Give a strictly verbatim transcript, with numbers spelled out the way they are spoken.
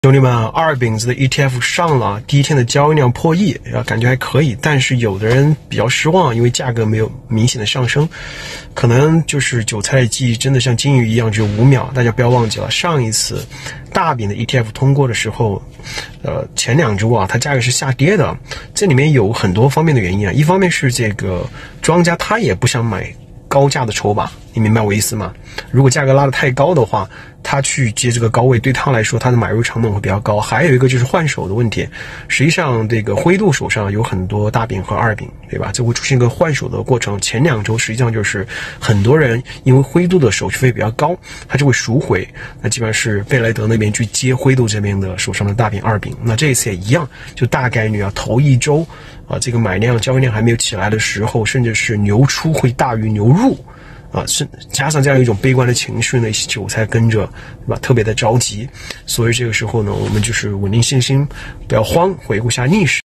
兄弟们，二饼子的 E T F 上了，第一天的交易量破亿，啊，感觉还可以。但是有的人比较失望，因为价格没有明显的上升，可能就是韭菜的记忆真的像金鱼一样，只有五秒。大家不要忘记了，上一次大饼的 E T F 通过的时候，呃，前两周啊，它价格是下跌的。这里面有很多方面的原因啊，一方面是这个庄家他也不想买高价的筹码，你明白我意思吗？如果价格拉得太高的话，他去接这个高位，对他来说他的买入成本会比较高。还有一个就是换手的问题，实际上这个灰度手上有很多大饼和二饼，对吧？这会出现一个换手的过程。前两周实际上就是很多人因为灰度的手续费比较高，他就会赎回，那基本上是贝莱德那边去接灰度这边的手上的大饼二饼。那这一次也一样，就大概率啊头一周啊这个买量交易量还没有起来的时候，甚至是牛出会大于牛入。啊，是加上这样一种悲观的情绪呢，一些韭菜跟着，对吧？特别的着急，所以这个时候呢，我们就是稳定信心，不要慌，回顾下逆势。